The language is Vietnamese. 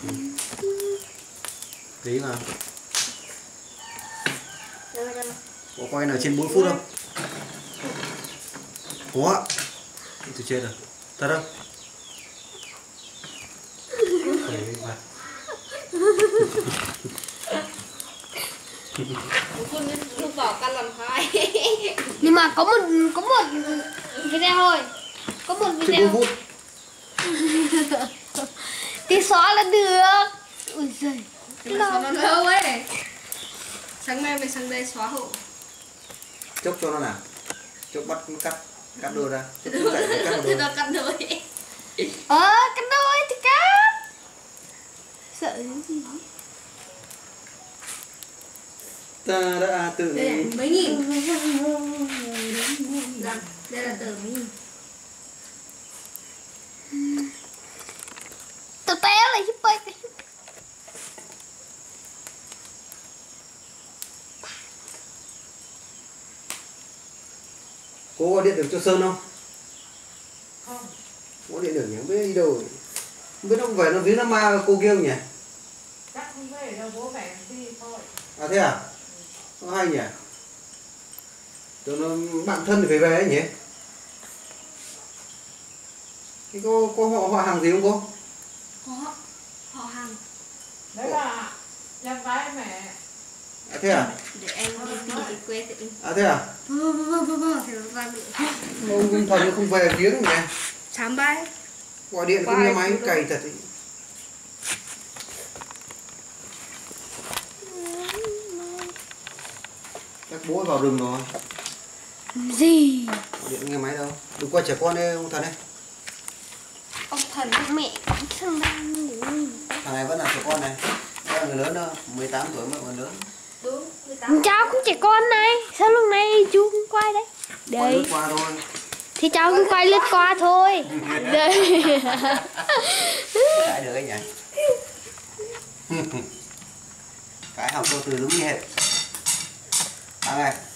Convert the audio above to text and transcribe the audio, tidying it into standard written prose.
Tí mà. Có quay nào trên 4 phút không? Có. Tôi chết rồi. Thật không? Lúc bỏ căn làm hai. Nhưng mà có một video thôi. Có một Trên video. 4 phút. Thì xóa là được. Ui giời. Nó lâu ấy. Sáng mai mình sang đây xóa hộ. Chốc cho nó nào. Chốc bắt cắt đôi ra. Chốc chạy cắt đôi. Nó cắt đôi. Cắt đôi thì cắt. Sợ cái gì? Ta đã tự Đây là mấy nghìn. Đây là tờ mấy nghìn. Tao té lại giúp bay. Cô gọi điện được cho Sơn không? Không. Gọi điện được nhỉ? Không biết đi đâu. Không biết ông về nó ví nó ma cô kia không nhỉ? Chắc không về đâu, bố mẹ đi thôi. À thế à? Nó hay nhỉ? Tưởng nó bạn thân thì phải về ấy nhỉ? Thế có họ hàng gì không cô? Có. Họ hàng. Đấy là em gái mẹ. À thế à? Để em đi tìm cái quê tự. À thế à? Vâng. Thì nó ra được. Ông tinh thần không về viếng nhỉ? Sáng bay. Gọi điện không nghe máy cày thật ý. Chắc bố vào rừng rồi. Gì? Gọi điện nghe máy đâu. Đừng qua trẻ con đây ông Thần đây. Ông Thần mẹ bắn sang đang ngủ. Thằng này vẫn là trẻ con này. Đây là người lớn đâu, 18 tuổi mà còn lớn. Đúng. 18. Cháu cũng trẻ con này. Sao lúc này chú cũng quay đấy? Qua lướt Đây. qua thôi. Thì cháu cũng quay lướt qua thôi. Đây. Cái được anh nhỉ? Cái học cô từ đúng như hệt. Thằng này